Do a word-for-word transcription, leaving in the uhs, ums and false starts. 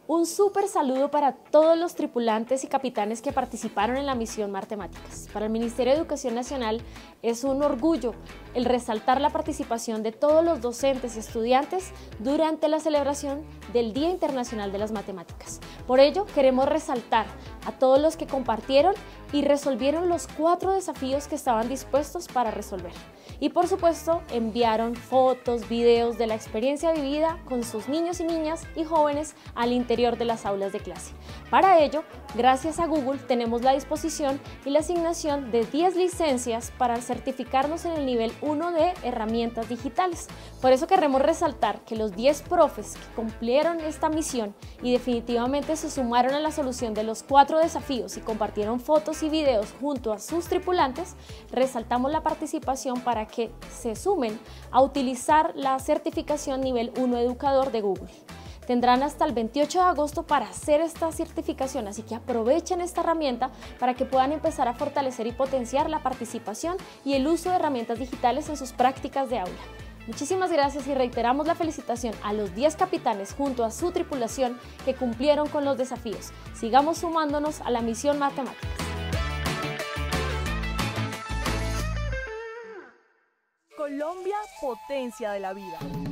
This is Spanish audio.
Un súper saludo para todos los tripulantes y capitanes que participaron en la misión Matemáticas. Para el Ministerio de Educación Nacional es un orgullo el resaltar la participación de todos los docentes y estudiantes durante la celebración del Día Internacional de las Matemáticas. Por ello, queremos resaltar a todos los que compartieron y resolvieron los cuatro desafíos que estaban dispuestos para resolver. Y por supuesto, enviaron fotos, videos de la experiencia vivida con sus niños y niñas y jóvenes al interior de las aulas de clase. Para ello, gracias a Google, tenemos la disposición y la asignación de diez licencias para certificarnos en el nivel uno de herramientas digitales. Por eso queremos resaltar que los diez profes que cumplieron esta misión y definitivamente se sumaron a la solución de los cuatro desafíos y compartieron fotos y videos junto a sus tripulantes, resaltamos la participación para que se sumen a utilizar la certificación nivel uno educador de Google. Tendrán hasta el veintiocho de agosto para hacer esta certificación, así que aprovechen esta herramienta para que puedan empezar a fortalecer y potenciar la participación y el uso de herramientas digitales en sus prácticas de aula. Muchísimas gracias y reiteramos la felicitación a los diez capitanes junto a su tripulación que cumplieron con los desafíos. Sigamos sumándonos a la misión Matemáticas. Colombia, potencia de la vida.